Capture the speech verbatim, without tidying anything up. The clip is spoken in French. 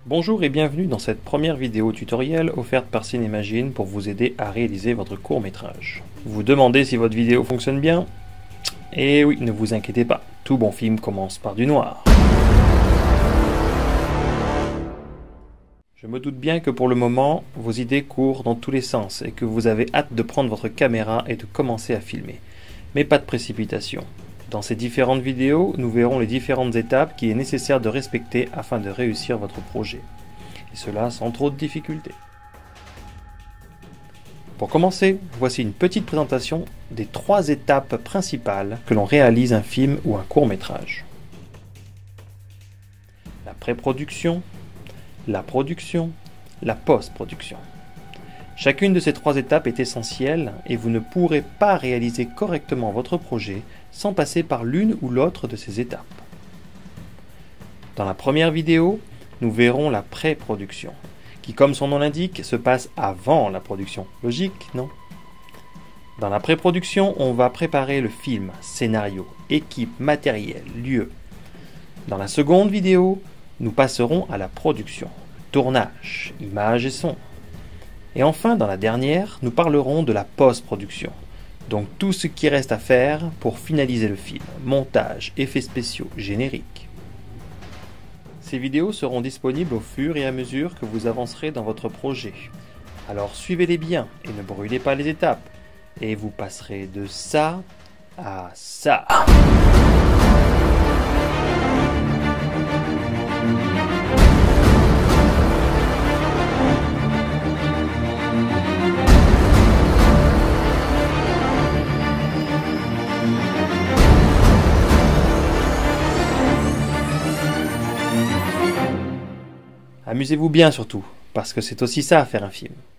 Bonjour et bienvenue dans cette première vidéo tutoriel offerte par Cinémagine pour vous aider à réaliser votre court-métrage. Vous vous demandez si votre vidéo fonctionne bien? Eh oui, ne vous inquiétez pas, tout bon film commence par du noir. Je me doute bien que pour le moment, vos idées courent dans tous les sens et que vous avez hâte de prendre votre caméra et de commencer à filmer. Mais pas de précipitation. Dans ces différentes vidéos, nous verrons les différentes étapes qu'il est nécessaire de respecter afin de réussir votre projet. Et cela sans trop de difficultés. Pour commencer, voici une petite présentation des trois étapes principales que l'on réalise un film ou un court-métrage. La pré-production, la production, la post-production. Chacune de ces trois étapes est essentielle et vous ne pourrez pas réaliser correctement votre projet sans passer par l'une ou l'autre de ces étapes. Dans la première vidéo, nous verrons la pré-production, qui comme son nom l'indique, se passe avant la production. Logique, non? Dans la pré-production, on va préparer le film, scénario, équipe, matériel, lieu. Dans la seconde vidéo, nous passerons à la production, tournage, images et son. Et enfin, dans la dernière, nous parlerons de la post-production, donc tout ce qui reste à faire pour finaliser le film, montage, effets spéciaux, générique. Ces vidéos seront disponibles au fur et à mesure que vous avancerez dans votre projet. Alors suivez-les bien et ne brûlez pas les étapes, et vous passerez de ça à ça. Amusez-vous bien surtout, parce que c'est aussi ça faire un film.